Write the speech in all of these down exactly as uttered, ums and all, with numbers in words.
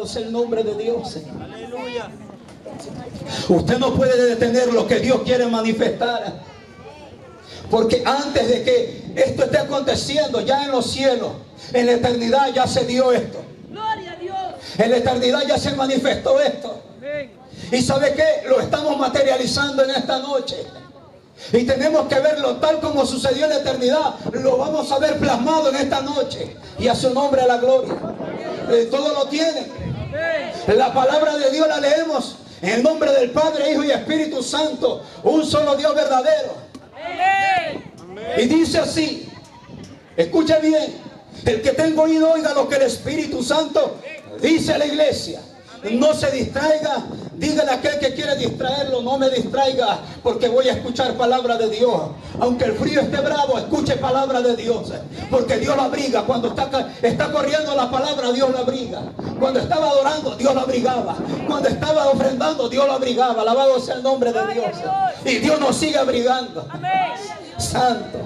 alabado sea el nombre de Dios. Aleluya. Usted no puede detener lo que Dios quiere manifestar, porque antes de que esto esté aconteciendo, ya en los cielos, en la eternidad ya se dio esto. Gloria a Dios. En la eternidad ya se manifestó esto. Y ¿sabe qué? Lo estamos materializando en esta noche. Y tenemos que verlo tal como sucedió en la eternidad. Lo vamos a ver plasmado en esta noche. Y a su nombre la gloria. Eh, todo lo tiene. La palabra de Dios la leemos en el nombre del Padre, Hijo y Espíritu Santo. Un solo Dios verdadero. Y dice así. Escuche bien. El que tenga oído oiga lo que el Espíritu Santo dice a la iglesia. No se distraiga. Dígale a aquel que quiere distraerlo: no me distraiga, porque voy a escuchar palabra de Dios. Aunque el frío esté bravo, escuche palabra de Dios, porque Dios lo abriga. Cuando está, está corriendo la palabra, Dios lo abriga. Cuando estaba adorando, Dios lo abrigaba. Cuando estaba ofrendando, Dios lo abrigaba. Alabado sea el nombre de Dios. Y Dios nos sigue abrigando. Santo.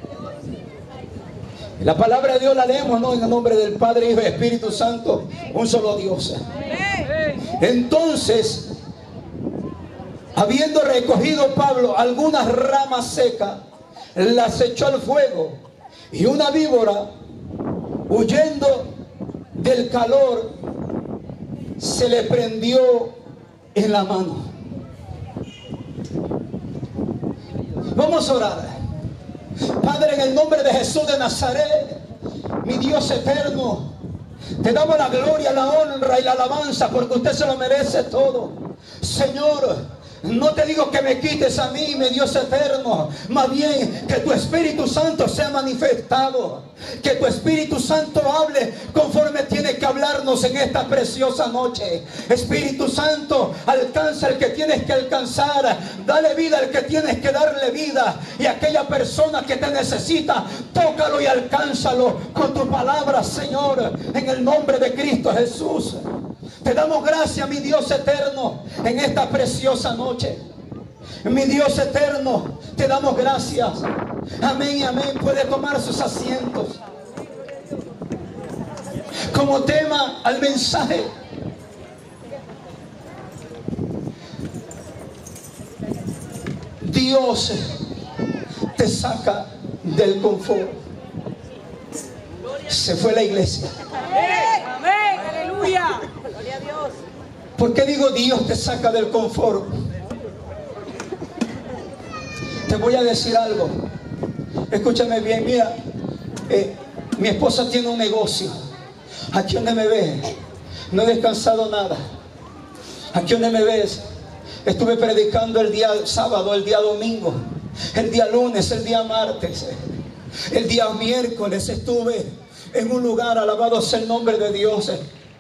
La palabra de Dios la leemos, ¿no? En el nombre del Padre, Hijo y Espíritu Santo, un solo Dios. Entonces, habiendo recogido Pablo algunas ramas secas, las echó al fuego, y una víbora, huyendo del calor, se le prendió en la mano. Vamos a orar. Padre, en el nombre de Jesús de Nazaret, mi Dios eterno, te damos la gloria, la honra y la alabanza, porque usted se lo merece todo. Señor, no te digo que me quites a mí, mi Dios eterno, más bien que tu Espíritu Santo sea manifestado, que tu Espíritu Santo hable conforme tiene que hablarnos en esta preciosa noche. Espíritu Santo, alcanza al que tienes que alcanzar, dale vida al que tienes que darle vida, y aquella persona que te necesita, tócalo y alcánzalo con tu palabra, Señor, en el nombre de Cristo Jesús. Te damos gracias, mi Dios eterno, en esta preciosa noche. Mi Dios eterno, te damos gracias. Amén y amén. Puede tomar sus asientos. Como tema al mensaje, Dios te saca del confort. Se fue la iglesia. Amén. Aleluya. Gloria a Dios. ¿Por qué digo Dios te saca del confort? Te voy a decir algo. Escúchame bien. Mira, eh, mi esposa tiene un negocio. Aquí donde me ves, no he descansado nada. Aquí donde me ves, estuve predicando el día sábado, el día domingo, el día lunes, el día martes, el día miércoles estuve en un lugar, alabado sea el nombre de Dios,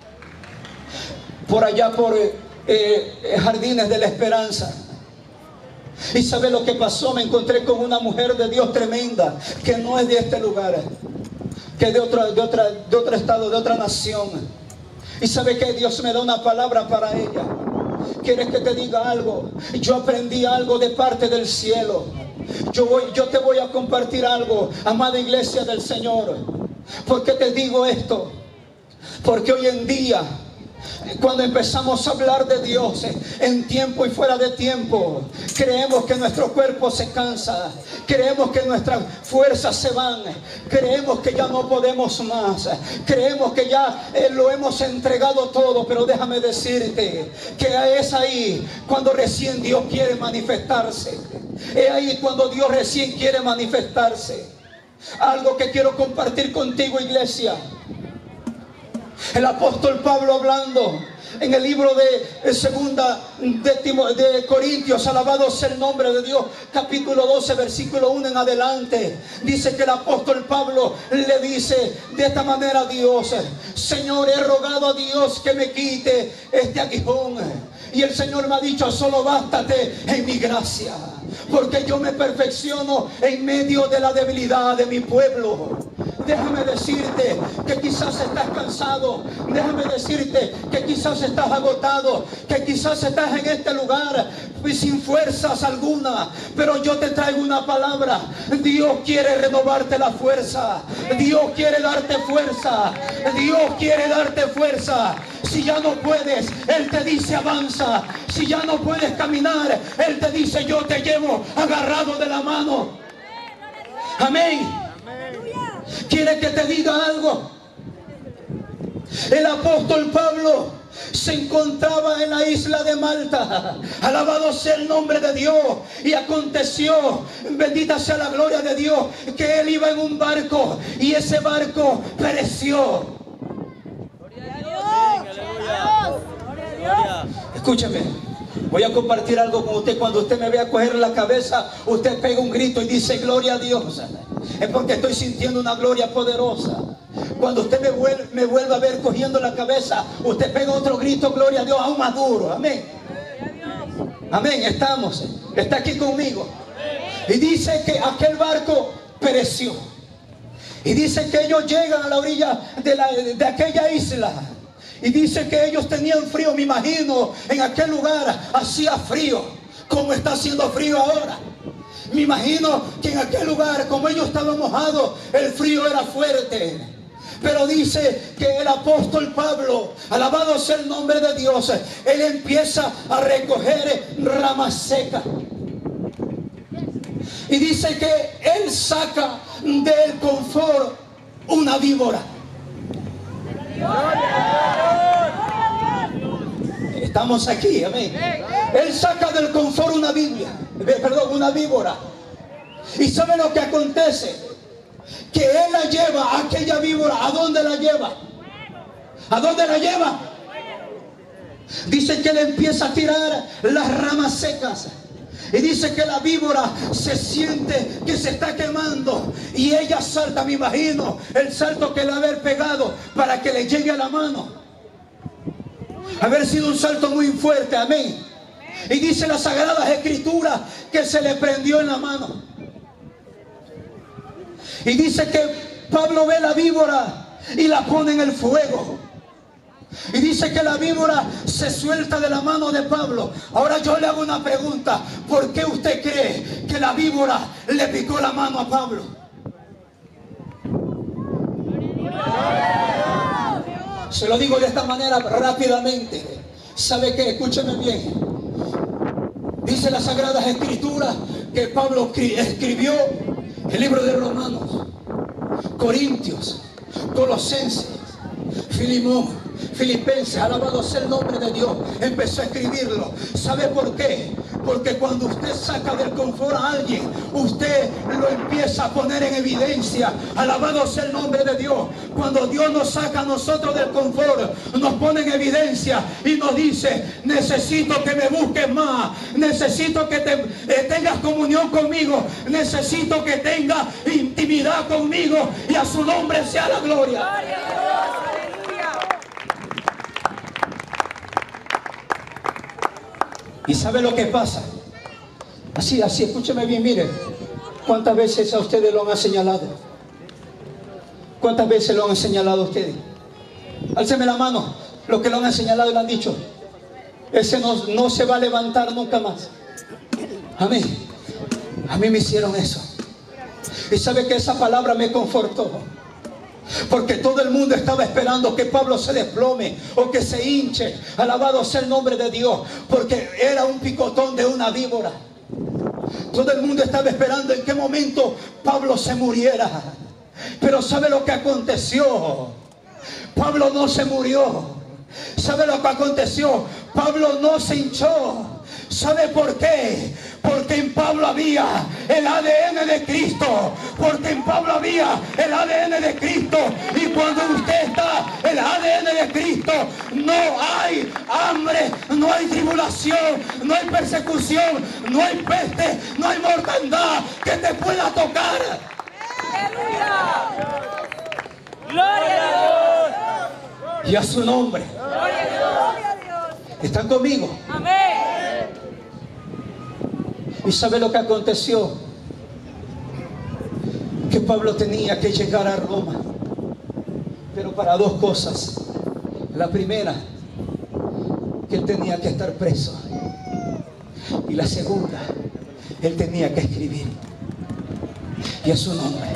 por allá por eh, eh, Jardines de la Esperanza. Y ¿sabe lo que pasó? Me encontré con una mujer de Dios tremenda, que no es de este lugar, que es de otro, de otra, de otro estado, de otra nación. Y ¿sabe qué? Dios me da una palabra para ella. ¿Quieres que te diga algo? Yo aprendí algo de parte del cielo. Yo, voy, yo te voy a compartir algo, amada iglesia del Señor. ¿Por qué te digo esto? Porque hoy en día, cuando empezamos a hablar de Dios en tiempo y fuera de tiempo, creemos que nuestro cuerpo se cansa, creemos que nuestras fuerzas se van, creemos que ya no podemos más, creemos que ya eh, lo hemos entregado todo. Pero déjame decirte que es ahí cuando recién Dios quiere manifestarse. Es ahí cuando Dios recién quiere manifestarse. Algo que quiero compartir contigo, iglesia. El apóstol Pablo, hablando en el libro de segunda de, Timo, de Corintios, alabado sea el nombre de Dios, capítulo doce, versículo uno en adelante, dice que el apóstol Pablo le dice de esta manera a Dios: Señor, he rogado a Dios que me quite este aguijón, y el Señor me ha dicho: solo bástate en mi gracia, porque yo me perfecciono en medio de la debilidad de mi pueblo. déjame decirte que quizás estás cansado. Déjame decirte que quizás estás agotado, que quizás estás en este lugar sin fuerzas alguna. Pero yo te traigo una palabra. Dios quiere renovarte la fuerza. Dios quiere darte fuerza. Dios quiere darte fuerza. Si ya no puedes, Él te dice avanza. Si ya no puedes caminar, Él te dice yo te llevo agarrado de la mano. Amén. ¿Quiere que te diga algo? El apóstol Pablo se encontraba en la isla de Malta. Alabado sea el nombre de Dios. Y aconteció, bendita sea la gloria de Dios, que él iba en un barco y ese barco pereció. Gloria a Dios. Gloria a Dios. Escúcheme, voy a compartir algo con usted. Cuando usted me vea coger la cabeza, usted pega un grito y dice gloria a Dios. Es porque estoy sintiendo una gloria poderosa. Cuando usted me vuelve, me vuelva a ver cogiendo la cabeza, usted pega otro grito, gloria a Dios, aún más duro. Amén. Amén, estamos. Está aquí conmigo. Y dice que aquel barco pereció. Y dice que ellos llegan a la orilla de, la, de aquella isla. Y dice que ellos tenían frío. Me imagino en aquel lugar hacía frío, como está haciendo frío ahora. Me imagino que en aquel lugar, como ellos estaban mojados, el frío era fuerte. Pero dice que el apóstol Pablo, alabado sea el nombre de Dios, él empieza a recoger ramas secas. Y dice que él saca del confort una víbora. Estamos aquí, amén. Él saca del confort una Biblia, perdón, una víbora. ¿Y sabe lo que acontece? Que él la lleva, aquella víbora, ¿a dónde la lleva? ¿A dónde la lleva? Dice que él empieza a tirar las ramas secas. Y dice que la víbora se siente que se está quemando. Y ella salta, me imagino, el salto que le ha haber pegado para que le llegue a la mano. Haber sido un salto muy fuerte, amén. Y dice las Sagradas Escrituras que se le prendió en la mano. Y dice que Pablo ve la víbora y la pone en el fuego. Y dice que la víbora se suelta de la mano de Pablo. Ahora yo le hago una pregunta. ¿Por qué usted cree que la víbora le picó la mano a Pablo? Se lo digo de esta manera rápidamente. ¿Sabe qué? Escúcheme bien. Dice las Sagradas Escrituras que Pablo escribió el libro de Romanos, Corintios, Colosenses, Filimón, Filipenses, alabado sea el nombre de Dios. Empezó a escribirlo. ¿Sabe por qué? Porque cuando usted saca del confort a alguien, usted lo empieza a poner en evidencia. Alabado sea el nombre de Dios. Cuando Dios nos saca a nosotros del confort, nos pone en evidencia y nos dice: necesito que me busques más, necesito que te, eh, tengas comunión conmigo, necesito que tengas intimidad conmigo, y a su nombre sea la gloria. Gloria a Dios. ¿Y sabe lo que pasa? Así, así, escúcheme bien, mire. ¿Cuántas veces a ustedes lo han señalado? ¿Cuántas veces lo han señalado a ustedes? Álceme la mano, los que lo han señalado y lo han dicho: ese no, no se va a levantar nunca más. A mí, a mí me hicieron eso. Y sabe que esa palabra me confortó. Porque todo el mundo estaba esperando que Pablo se desplome o que se hinche. Alabado sea el nombre de Dios. Porque era un picotón de una víbora. Todo el mundo estaba esperando en qué momento Pablo se muriera. Pero ¿sabe lo que aconteció? Pablo no se murió. ¿Sabe lo que aconteció? Pablo no se hinchó. ¿Sabe por qué? Porque en Pablo había el A D N de Cristo. Porque en Pablo había el A D N de Cristo. Y cuando usted está el A D N de Cristo, no hay hambre, no hay tribulación, no hay persecución, no hay peste, no hay mortandad que te pueda tocar. ¡Aleluya! ¡Gloria a Dios! Y a su nombre. ¡Gloria a Dios! ¿Están conmigo? ¡Amén! ¿Y sabe lo que aconteció? Que que Pablo tenía que llegar a Roma, pero para dos cosas. La primera, que él tenía que estar preso, y la segunda, él tenía que escribir, y a su nombre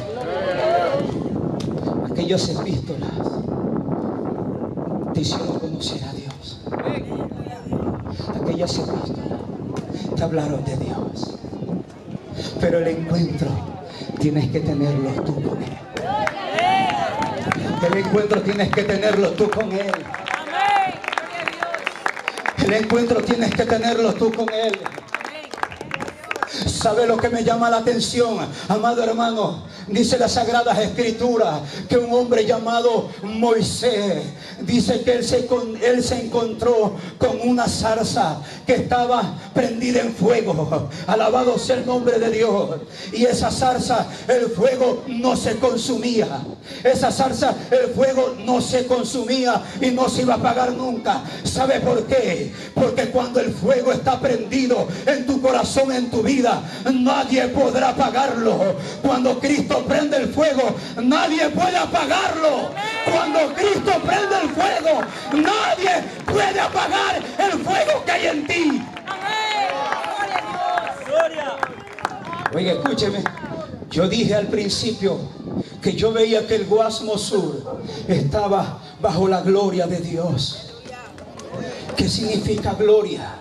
aquellas epístolas te hicieron conocer a Dios. Aquellas epístolas te hablaron de Dios, pero el encuentro tienes que tenerlo tú con Él. El encuentro tienes que tenerlo tú con Él. El encuentro tienes que tenerlo tú con Él. ¿Sabe lo que me llama la atención, amado hermano? Dice las Sagradas Escrituras que un hombre llamado Moisés, dice que él se, él se encontró con una zarza que estaba prendida en fuego. Alabado sea el nombre de Dios. Y esa zarza, el fuego no se consumía. Esa zarza, el fuego no se consumía y no se iba a apagar nunca. ¿Sabe por qué? Porque cuando el fuego está prendido en tu corazón, en tu vida, nadie podrá apagarlo. Cuando Cristo prende el fuego, nadie puede apagarlo. Cuando Cristo prende el fuego, nadie puede apagar el fuego que hay en ti. Oiga, escúcheme. Yo dije al principio que yo veía que el Guasmo Sur estaba bajo la gloria de Dios. ¿Qué significa gloria?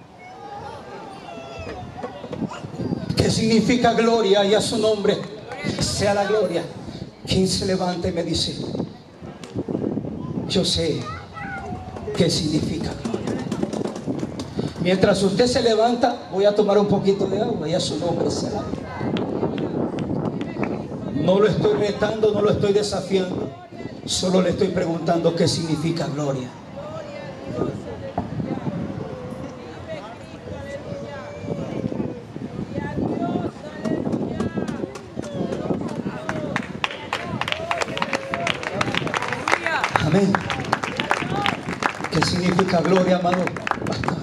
¿Qué significa gloria? Y a su nombre sea la gloria. ¿Quién se levanta y me dice: yo sé qué significa gloria? Mientras usted se levanta, voy a tomar un poquito de agua y a su nombre sea la gloria. No lo estoy retando, no lo estoy desafiando, solo le estoy preguntando qué significa gloria. Amén. ¿Qué significa gloria, amado pastor?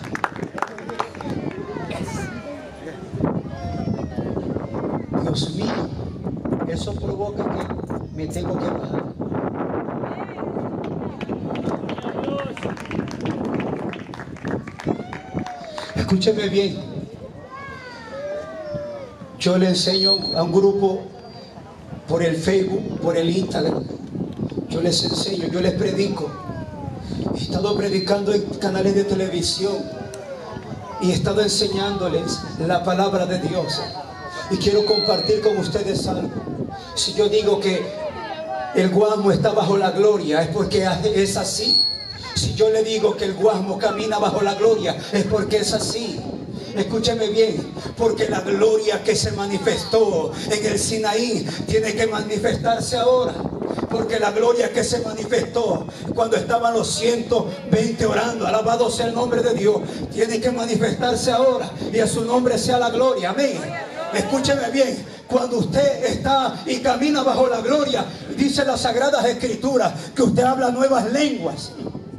Dios mío, eso provoca que me tengo que bajar. Escúcheme bien. Yo le enseño a un grupo por el Facebook, por el Instagram. Yo les enseño, yo les predico. He estado predicando en canales de televisión y he estado enseñándoles la palabra de Dios. Y quiero compartir con ustedes algo. Si yo digo que el Guasmo está bajo la gloria, es porque es así. Si yo le digo que el Guasmo camina bajo la gloria, es porque es así. Escúcheme bien, porque la gloria que se manifestó en el Sinaí tiene que manifestarse ahora. Porque la gloria que se manifestó cuando estaban los ciento veinte orando, alabado sea el nombre de Dios, tiene que manifestarse ahora, y a su nombre sea la gloria. Amén. Escúcheme bien, cuando usted está y camina bajo la gloria, dice las Sagradas Escrituras que usted habla nuevas lenguas.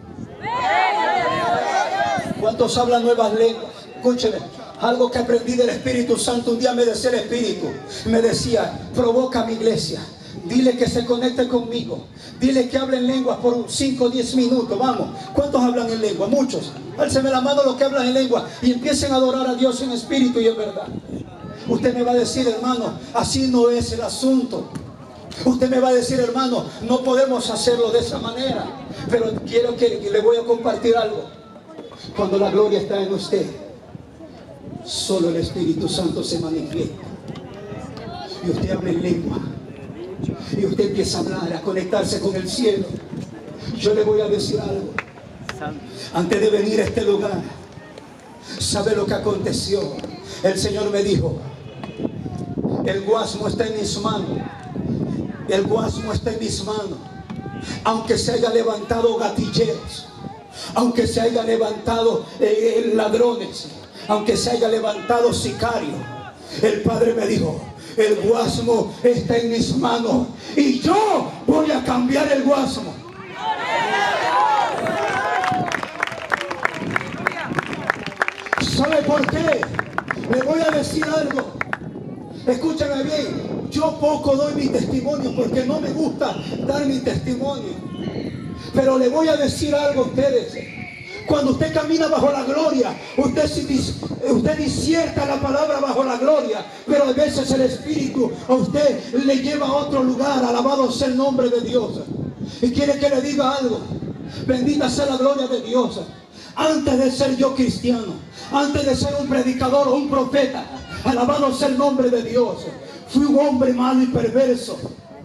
¿Cuántos hablan nuevas lenguas? Escúcheme, algo que aprendí del Espíritu Santo. Un día me decía el Espíritu, me decía: provoca a mi iglesia, dile que se conecte conmigo, dile que hable en lenguas por cinco o diez minutos. Vamos, ¿cuántos hablan en lengua? Muchos. Álceme la mano los que hablan en lengua y empiecen a adorar a Dios en espíritu y en verdad. Usted me va a decir: hermano, así no es el asunto. Usted me va a decir: hermano, no podemos hacerlo de esa manera. Pero quiero que le voy a compartir algo. Cuando la gloria está en usted, solo el Espíritu Santo se manifiesta. Y usted habla en lengua. Y usted empieza a hablar, a conectarse con el cielo. Yo le voy a decir algo. Antes de venir a este lugar, ¿sabe lo que aconteció? El Señor me dijo: el Guasmo está en mis manos. El Guasmo está en mis manos. Aunque se haya levantado gatilleros, aunque se haya levantado eh, ladrones, aunque se haya levantado sicarios, el Padre me dijo: el Guasmo está en mis manos y yo voy a cambiar el Guasmo. ¿Sabe por qué? Le voy a decir algo. Escúchame bien, yo poco doy mi testimonio porque no me gusta dar mi testimonio. Pero le voy a decir algo a ustedes. Cuando usted camina bajo la gloria, usted, usted disierta la palabra bajo la gloria, pero a veces el Espíritu a usted le lleva a otro lugar. Alabado sea el nombre de Dios. Y quiere que le diga algo. Bendita sea la gloria de Dios. Antes de ser yo cristiano, antes de ser un predicador o un profeta, alabado sea el nombre de Dios, fui un hombre malo y perverso.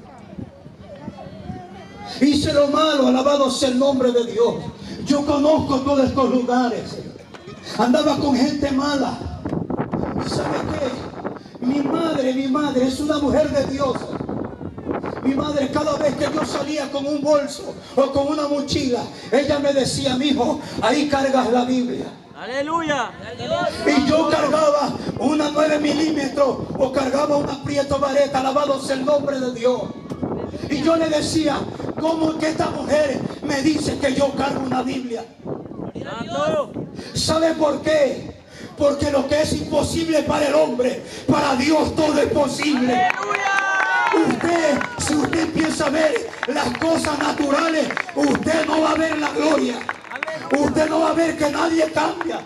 Hice lo malo, alabado sea el nombre de Dios. Yo conozco todos estos lugares. Andaba con gente mala. ¿Y sabe qué? Mi madre, mi madre es una mujer de Dios. Mi madre, cada vez que yo salía con un bolso o con una mochila, ella me decía: mi hijo, ahí cargas la Biblia. Aleluya. Y yo cargaba una nueve milímetros o cargaba una Prieto vareta. Alabado sea el nombre de Dios. Y yo le decía: ¿cómo es que esta mujer me dice que yo cargo una Biblia? ¿Sabe por qué? Porque lo que es imposible para el hombre, para Dios todo es posible. Usted, si usted empieza a ver las cosas naturales, usted no va a ver la gloria. Usted no va a ver que nadie cambia.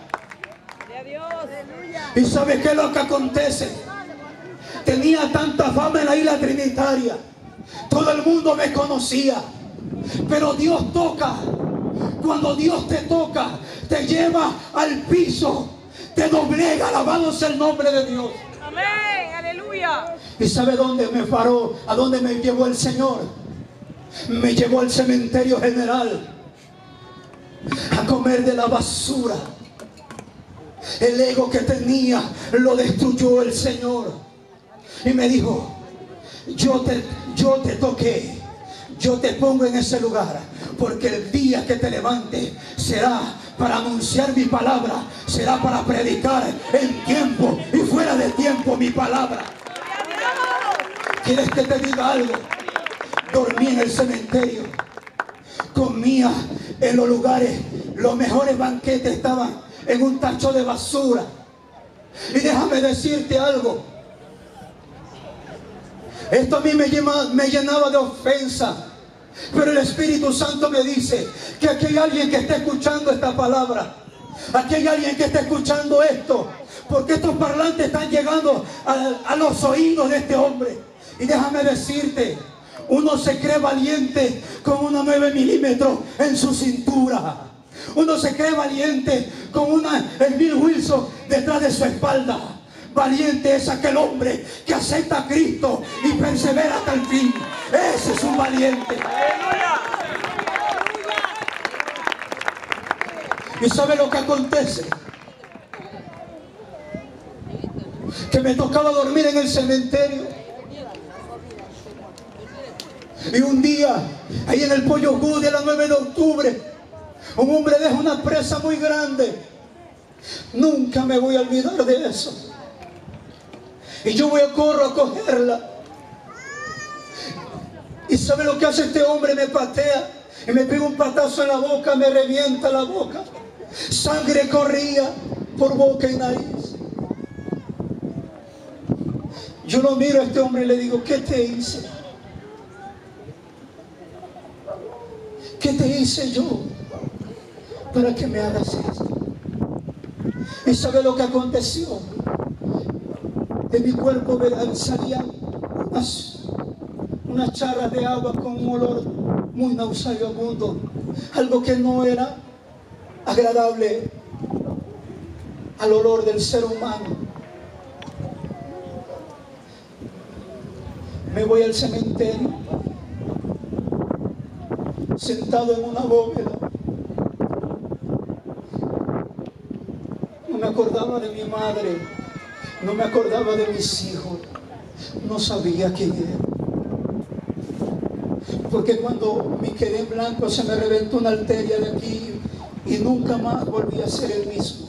¿Y sabe qué es lo que acontece? Tenía tanta fama en la isla trinitaria. Todo el mundo me conocía. Pero Dios toca. Cuando Dios te toca, te lleva al piso, te doblega. Alabado sea el nombre de Dios. Amén, aleluya. ¿Y sabe dónde me paró? ¿A dónde me llevó el Señor? Me llevó al cementerio general a comer de la basura. El ego que tenía lo destruyó el Señor. Y me dijo: yo te, yo te toqué, yo te pongo en ese lugar, porque el día que te levantes será para anunciar mi palabra, será para predicar en tiempo y fuera de tiempo mi palabra. ¿Quieres que te diga algo? Dormí en el cementerio, comía en los lugares, los mejores banquetes estaban en un tacho de basura. Y déjame decirte algo, esto a mí me, llena, me llenaba de ofensa. Pero el Espíritu Santo me dice que aquí hay alguien que está escuchando esta palabra. Aquí hay alguien que está escuchando esto, porque estos parlantes están llegando a, a los oídos de este hombre. Y déjame decirte, uno se cree valiente con una nueve milímetros en su cintura. Uno se cree valiente con una Smith Wesson detrás de su espalda. Valiente es aquel hombre que acepta a Cristo y persevera hasta el fin. Ese es un valiente. ¿Y sabe lo que acontece? Que me tocaba dormir en el cementerio. Y un día, ahí en el Pollo Good de la nueve de octubre, un hombre deja una presa muy grande. Nunca me voy a olvidar de eso. Y yo voy a corro a cogerla. ¿Y sabe lo que hace este hombre? Me patea y me pega un patazo en la boca, me revienta la boca. Sangre corría por boca y nariz. Yo lo miro a este hombre y le digo: ¿qué te hice? ¿Qué te hice yo para que me hagas esto? ¿Y sabe lo que aconteció? De mi cuerpo salían unas, unas charras de agua con un olor muy nauseabundo, algo que no era agradable al olor del ser humano. Me voy al cementerio, sentado en una bóveda. No me acordaba de mi madre, no me acordaba de mis hijos, no sabía quién era. Porque cuando me quedé en blanco se me reventó una arteria de aquí y nunca más volví a ser el mismo.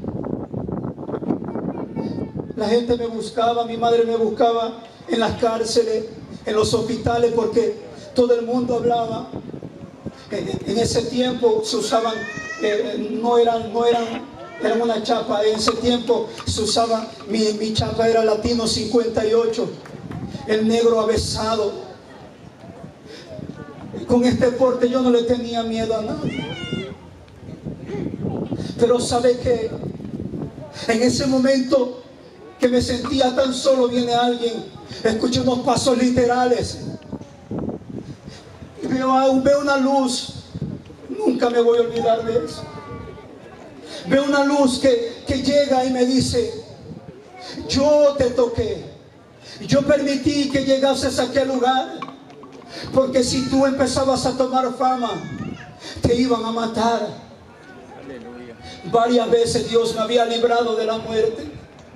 La gente me buscaba, mi madre me buscaba en las cárceles, en los hospitales, porque todo el mundo hablaba. En ese tiempo se usaban, eh, no eran, no eran Era una chapa. En ese tiempo se usaba, mi, mi chapa era Latino cincuenta y ocho, el negro avesado. Con este porte yo no le tenía miedo a nadie. Pero sabe que en ese momento que me sentía tan solo, viene alguien, escuché unos pasos literales y veo, veo una luz. Nunca me voy a olvidar de eso. Veo una luz que, que llega y me dice: yo te toqué, yo permití que llegases a aquel lugar, porque si tú empezabas a tomar fama, te iban a matar. Aleluya. Varias veces Dios me había librado de la muerte.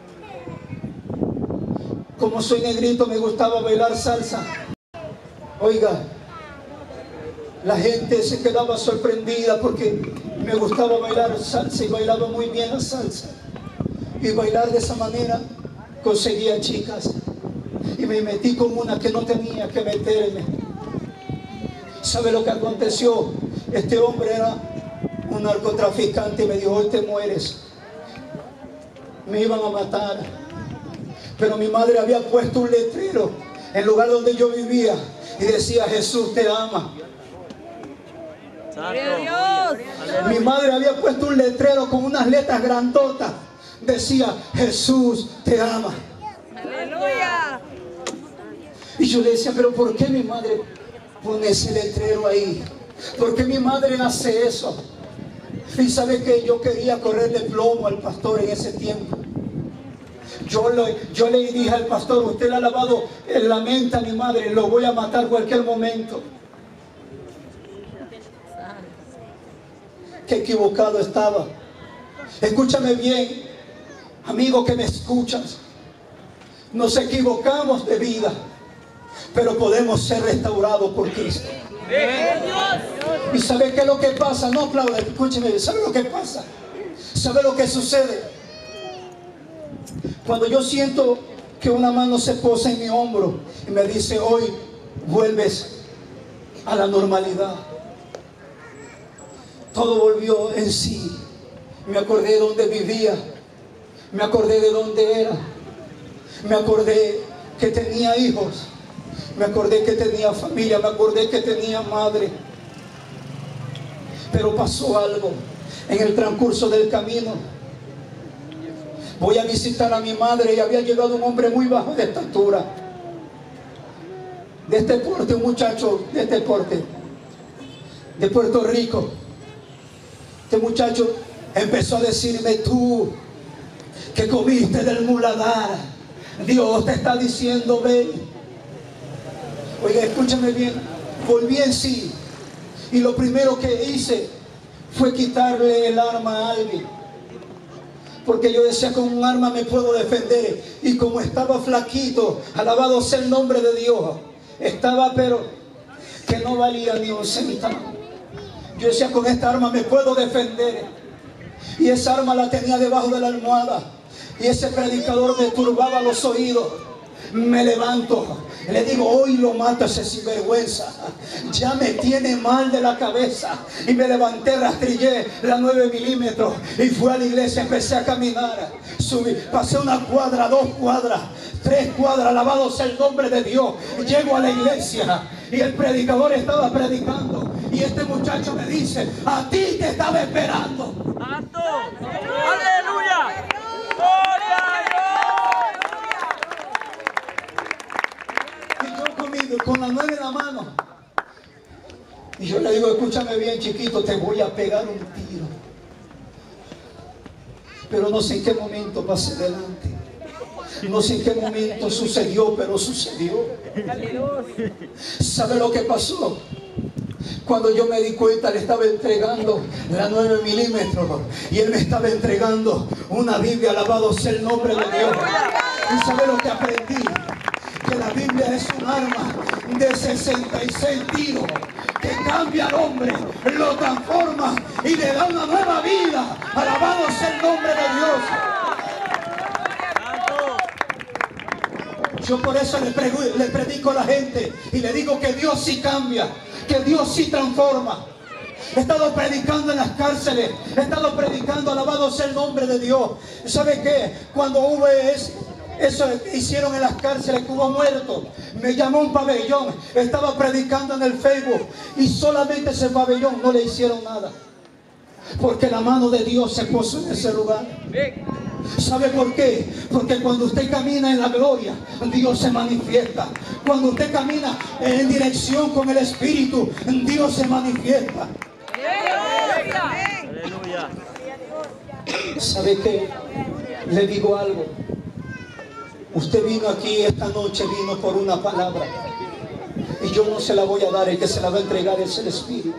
Como soy negrito, me gustaba bailar salsa. Oiga, la gente se quedaba sorprendida porque me gustaba bailar salsa y bailaba muy bien la salsa. Y bailar de esa manera conseguía chicas. Y me metí con una que no tenía que meterme. ¿Sabe lo que aconteció? Este hombre era un narcotraficante y me dijo: hoy te mueres. Me iban a matar. Pero mi madre había puesto un letrero en el lugar donde yo vivía y decía: Jesús te ama. Dios. Mi madre había puesto un letrero con unas letras grandotas. Decía: Jesús te ama. Aleluya. Y yo le decía: pero ¿por qué mi madre pone ese letrero ahí? ¿Por qué mi madre hace eso? Y sabe que yo quería correrle plomo al pastor en ese tiempo. Yo le, yo le dije al pastor: usted le ha lavado la mente a mi madre, lo voy a matar en cualquier momento. Qué equivocado estaba. Escúchame bien, amigo que me escuchas. Nos equivocamos de vida, pero podemos ser restaurados por Cristo. ¿Y sabe qué es lo que pasa? No aplauda, escúcheme. ¿Sabe lo que pasa? ¿Sabe lo que sucede? Cuando yo siento que una mano se posa en mi hombro y me dice: hoy vuelves a la normalidad. Todo volvió en sí. Me acordé de dónde vivía. Me acordé de dónde era. Me acordé que tenía hijos. Me acordé que tenía familia. Me acordé que tenía madre. Pero pasó algo en el transcurso del camino. Voy a visitar a mi madre y había llegado un hombre muy bajo de estatura. De este porte, un muchacho de este porte. De Puerto Rico. Este muchacho empezó a decirme: tú que comiste del muladar, Dios te está diciendo ven. Oiga, escúchame bien. Volví en sí y lo primero que hice fue quitarle el arma a alguien, porque yo decía: con un arma me puedo defender. Y como estaba flaquito, alabado sea el nombre de Dios, estaba pero que no valía ni un centavo. Yo decía: con esta arma me puedo defender. Y esa arma la tenía debajo de la almohada. Y ese predicador me turbaba los oídos. Me levanto, le digo: hoy lo mato a ese sinvergüenza. Ya me tiene mal de la cabeza. Y me levanté, rastrillé la nueve milímetros y fui a la iglesia. Empecé a caminar. Subí, pasé una cuadra, dos cuadras, tres cuadras, alabado sea el nombre de Dios. Llego a la iglesia y el predicador estaba predicando. Y este muchacho me dice: a ti te estaba esperando. ¡Santo! ¡Aleluya! Y yo conmigo, con la nueve en la mano. Y yo le digo: escúchame bien, chiquito, te voy a pegar un tiro. Pero no sé en qué momento pasé delante. No sé en qué momento sucedió, pero sucedió. ¿Sabe lo que pasó? Cuando yo me di cuenta, le estaba entregando la nueve milímetros y él me estaba entregando una Biblia. Alabado sea el nombre de Dios. ¿Y sabe lo que aprendí? Que la Biblia es un arma de sesenta y seis tiros que cambia al hombre, lo transforma y le da una nueva vida. Alabado sea el nombre de Dios. Yo por eso le, le predico a la gente y le digo que Dios sí cambia, que Dios sí transforma. He estado predicando en las cárceles. He estado predicando, alabado sea el nombre de Dios. ¿Sabe qué? Cuando hubo es, eso que hicieron en las cárceles, que hubo muertos, me llamó un pabellón. Estaba predicando en el Facebook y solamente ese pabellón no le hicieron nada. Porque la mano de Dios se puso en ese lugar. ¿Sabe por qué? Porque cuando usted camina en la gloria, Dios se manifiesta. Cuando usted camina en dirección con el Espíritu, Dios se manifiesta. Aleluya. ¿Sabe qué? Le digo algo. Usted vino aquí esta noche, vino por una palabra. Y yo no se la voy a dar, el que se la va a entregar es el Espíritu.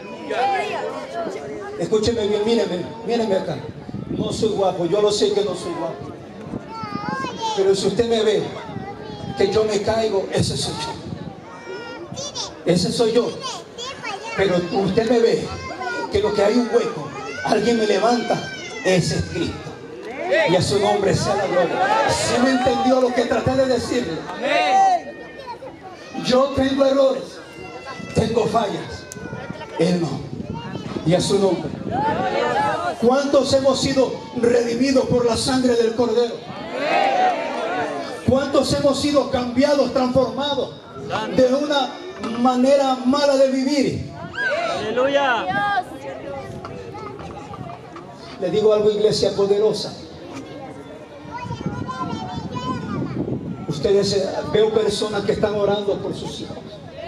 Escúcheme bien, míreme, míreme acá. No soy guapo, yo lo sé que no soy guapo. Pero si usted me ve que yo me caigo, ese soy yo. Ese soy yo. Pero usted me ve que lo que hay un hueco, alguien me levanta, ese es Cristo. Y a su nombre sea la gloria. ¿Sí me entendió lo que traté de decirle? Yo tengo errores, tengo fallas. Él no. Y a su nombre. ¿Cuántos hemos sido redimidos por la sangre del Cordero? ¿Cuántos hemos sido cambiados, transformados de una manera mala de vivir? Aleluya. Le digo algo, iglesia poderosa. Ustedes, veo personas que están orando por sus hijos.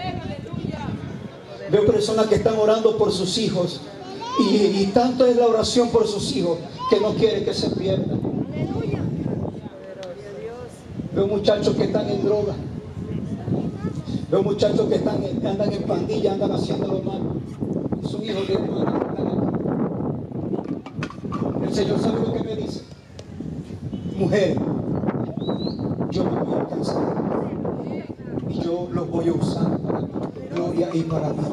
Veo personas que están orando por sus hijos. Y, y tanto es la oración por sus hijos que no quiere que se pierdan. Veo muchachos que están en droga. Veo muchachos que están, andan en pandilla, andan haciendo lo malo. Son hijos de hermanos. El Señor sabe lo que me dice. Mujer, yo me voy a alcanzar. Y yo los voy a usar para gloria y para mí.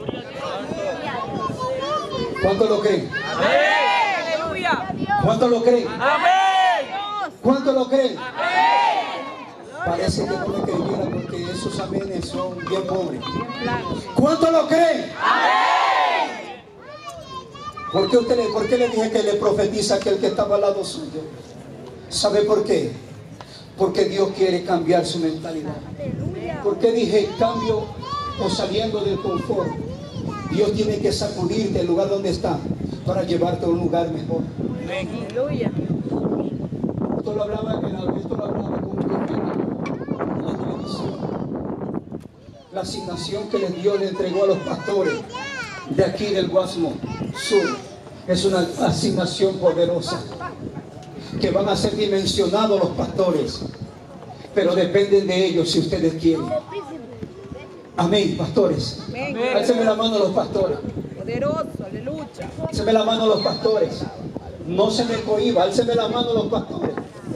¿Cuántos lo creen? Amén. Aleluya. ¿Cuántos lo creen? Amén. ¿Cuántos lo creen? Amén. Parece que no me creyera porque esos amenes son bien pobres. ¿Cuántos lo creen? Amén. ¿Por qué, usted le, ¿Por qué le dije que le profetiza aquel que estaba al lado suyo? ¿Sabe por qué? Porque Dios quiere cambiar su mentalidad. ¿Por qué dije cambio o saliendo del confort? Dios tiene que sacudirte del lugar donde está para llevarte a un lugar mejor. Aleluya. Esto lo hablaba, esto lo hablaba con un profeta en la televisión. La asignación que les dio, le entregó a los pastores de aquí del Guasmo Sur. Es una asignación poderosa que van a ser dimensionados los pastores, pero dependen de ellos si ustedes quieren. Amén, pastores. Álceme la mano a los pastores. Poderoso, aleluya. Álceme la mano a los pastores. No se me cohiba, álceme la mano a los pastores.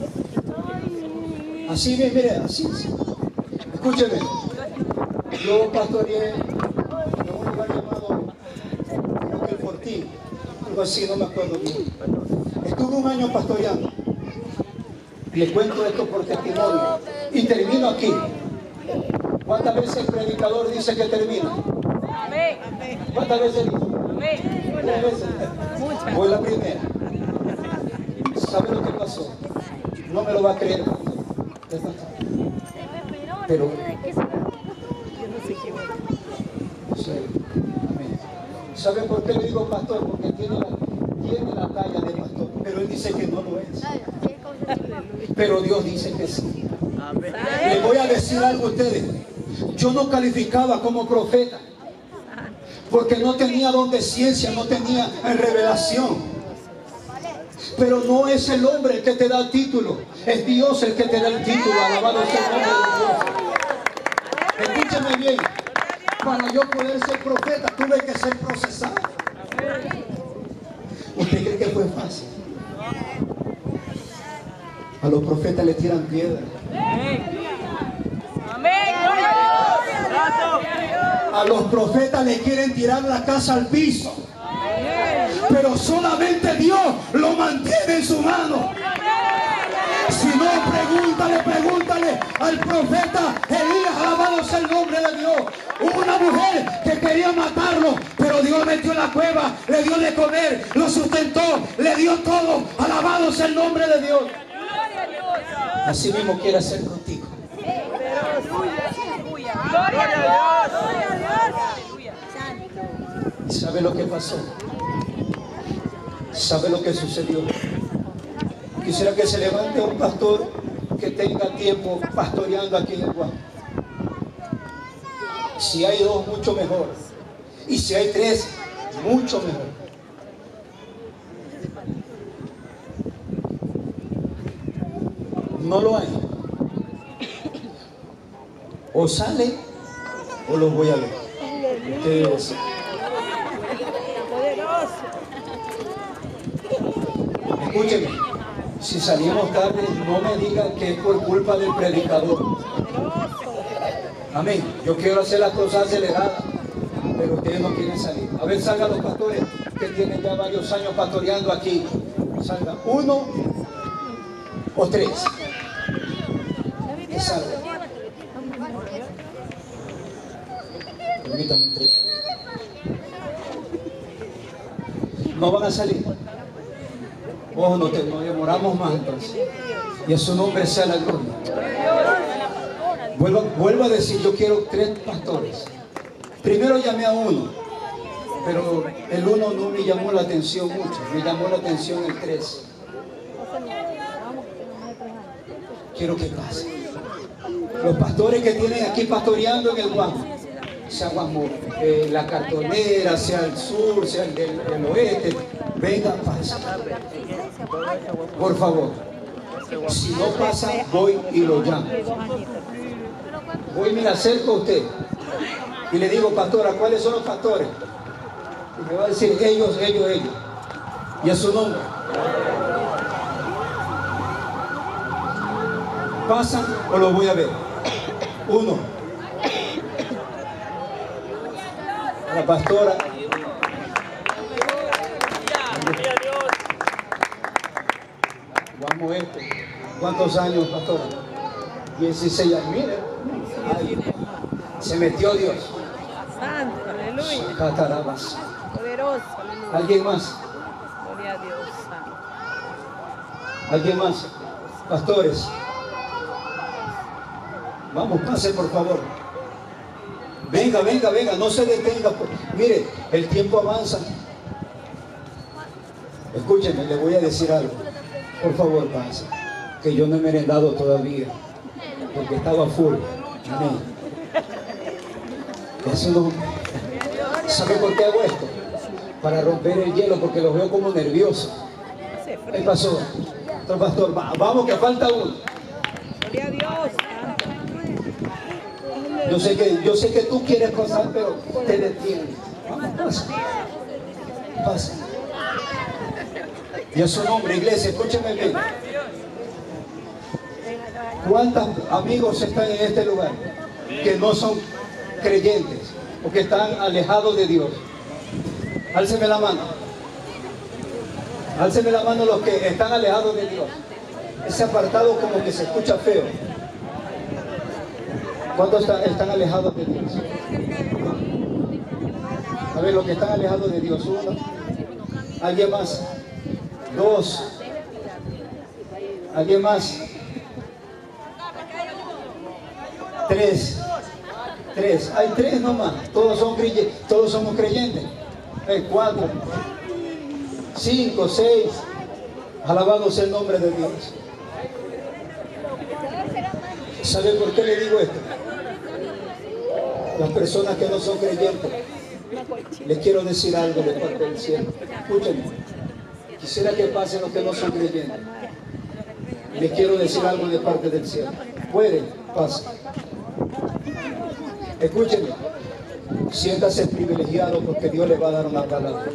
Así bien, mire, así, así. Escúcheme. Yo pastoreé en un lugar llamado El Fortín, algo así, no me acuerdo bien. Estuve un año pastoreando. Le cuento esto por testimonio. Y termino aquí. ¿Cuántas veces el predicador dice que termina? Amén. ¿Cuántas veces dice? Amén. Tres veces. Muchas. Fue la primera. ¿Sabe lo que pasó? No me lo va a creer. Pero sí. Amén. ¿Sabe por qué le digo pastor? Porque tiene la, tiene la talla de pastor, pero él dice que no lo es. Pero Dios dice que sí. Amén. Les voy a decir algo a ustedes. Yo no calificaba como profeta porque no tenía don de ciencia, no tenía revelación. Pero no es el hombre el que te da el título, es Dios el que te da el título. Alabado sea el nombre de Dios. Escúchame bien. Para yo poder ser profeta tuve que ser procesado. ¿Usted cree que fue fácil? A los profetas le tiran piedras. Amén. A los profetas le quieren tirar la casa al piso. Pero solamente Dios lo mantiene en su mano. Si no pregúntale, pregúntale al profeta Elías, alabado sea el nombre de Dios. Hubo una mujer que quería matarlo, pero Dios lo metió en la cueva, le dio de comer, lo sustentó, le dio todo. Alabado sea el nombre de Dios. Así mismo quiere hacer contigo. Gloria a Dios. Gloria a Dios. ¿Y sabe lo que pasó? ¿Sabe lo que sucedió? Quisiera que se levante un pastor que tenga tiempo pastoreando aquí en el Guam. Si hay dos, mucho mejor. Y si hay tres, mucho mejor. No lo hay. O sale o los voy a ver. Ustedes. Escúcheme, si salimos tarde, no me digan que es por culpa del predicador. Amén. Yo quiero hacer las cosas aceleradas, pero ustedes no quieren salir. A ver, salgan los pastores que tienen ya varios años pastoreando aquí. Salgan uno o tres. Que salgan. Permítanme tres. No van a salir. Ojo, no, te, no demoramos más entonces. Y a su nombre sea la gloria. Vuelvo, vuelvo a decir, yo quiero tres pastores. Primero llamé a uno, pero el uno no me llamó la atención mucho. Me llamó la atención el tres. Quiero que pase. Los pastores que tienen aquí pastoreando en el Guam, sea Guam, eh, la Cartonera, sea el sur, sea el del, del oeste, venga, pasa. Por favor, si no pasa, voy y lo llamo. Voy y me acerco a usted y le digo, pastora, ¿cuáles son los pastores? Y me va a decir, ellos, ellos, ellos. Y a su nombre. ¿Pasan o los voy a ver? Uno. A la pastora. Vamos esto. ¿Cuántos años, pastora? dieciséis años. Mire, ahí se metió Dios. Santo, aleluya. Catarabas. Poderoso, aleluya. ¿Alguien más? Gloria a Dios. ¿Alguien más? Pastores. Vamos, pase por favor. Venga, venga, venga, no se detenga. Mire, el tiempo avanza. Escúcheme, le voy a decir algo. Por favor, pase. Que yo no he merendado todavía. Porque estaba full. Amén. Eso no. ¿Sabe por qué hago esto? Para romper el hielo, porque los veo como nerviosos. ¿Qué pasó? Otro pastor, va, vamos que falta uno. Gloria a Dios. Yo sé que, yo sé que tú quieres pasar, pero te detienes. Vamos, pasa. Pasa. Y a su nombre, iglesia, escúcheme bien. ¿Cuántos amigos están en este lugar que no son creyentes o que están alejados de Dios? Álceme la mano. Álceme la mano los que están alejados de Dios. Ese apartado como que se escucha feo. ¿Cuántos están, están alejados de Dios? A ver, los que están alejados de Dios. Uno. ¿Alguien más? Dos. ¿Alguien más? Tres. Tres. Hay tres nomás. Todos son creyentes. Todos somos creyentes. Hay cuatro. Cinco, seis. Alabado sea el nombre de Dios. ¿Sabe por qué le digo esto? Las personas que no son creyentes, les quiero decir algo de parte del cielo. Escúchenme. Quisiera que pasen los que no son creyentes. Les quiero decir algo de parte del cielo. Pueden, pasen. Escúchenme. Siéntase privilegiado porque Dios le va a dar una palabra.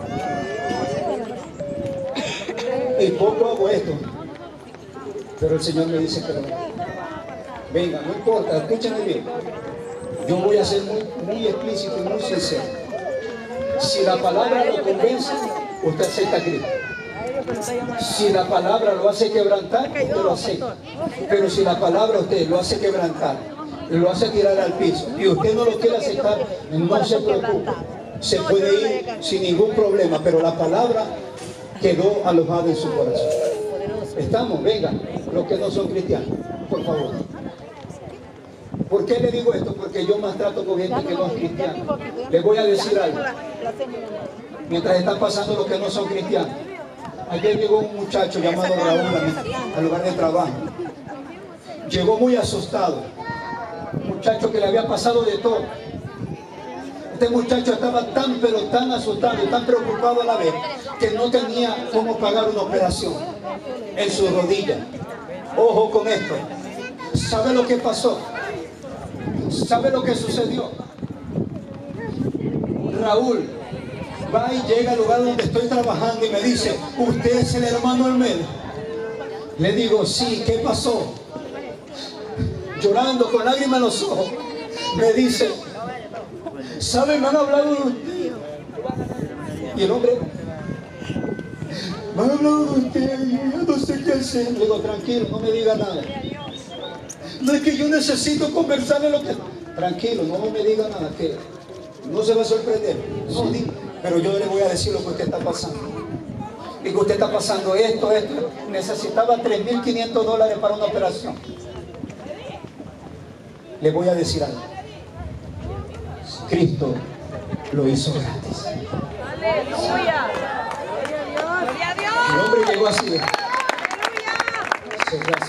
Y poco hago esto, pero el Señor me dice que no. Venga, no importa, escúchenme bien. Yo voy a ser muy, muy explícito y muy sincero. Si la palabra lo convence, usted acepta a Cristo. Si la palabra lo hace quebrantar, usted lo acepta. Pero si la palabra a usted lo hace quebrantar, lo hace tirar al piso y usted no lo quiere aceptar, no se preocupe. Se puede ir sin ningún problema, pero la palabra quedó alojada en su corazón. Estamos, vengan, los que no son cristianos, por favor. ¿Por qué le digo esto? Porque yo más trato con gente que no es cristiana. Les voy a decir algo. Mientras están pasando los que no son cristianos. Ayer llegó un muchacho llamado Raúl al lugar de trabajo. Llegó muy asustado. Un muchacho que le había pasado de todo. Este muchacho estaba tan pero tan asustado y tan preocupado a la vez que no tenía cómo pagar una operación en su rodilla. Ojo con esto. ¿Sabe lo que pasó? ¿Sabe lo que sucedió? Raúl va y llega al lugar donde estoy trabajando y me dice, ¿usted es el hermano Olmedo? Le digo, sí, ¿qué pasó? Llorando con lágrimas en los ojos, me dice, ¿sabe? Me han hablado de usted. Y el hombre, me han hablado de usted y yo no sé qué hacer. Le digo, tranquilo, no me diga nada. No es que yo necesito conversarle lo que... Tranquilo, no me diga nada, que no se va a sorprender. No, pero yo le voy a decir lo que usted está pasando. Digo, usted está pasando esto, esto. Necesitaba tres mil quinientos dólares para una operación. Le voy a decir algo. Cristo lo hizo gratis. Aleluya. Gloria a Dios. El hombre llegó así. Se fue así.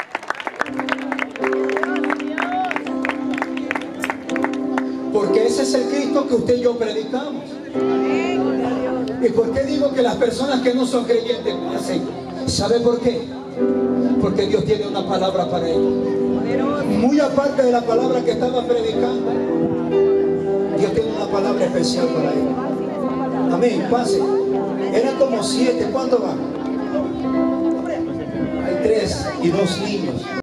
Porque ese es el Cristo que usted y yo predicamos. ¿Y por qué digo que las personas que no son creyentes hacen? ¿Sabe por qué? Porque Dios tiene una palabra para ellos. Muy aparte de la palabra que estaba predicando, Dios tiene una palabra especial para ellos. Amén, pase. Eran como siete, ¿cuánto van? Hay tres y dos niños.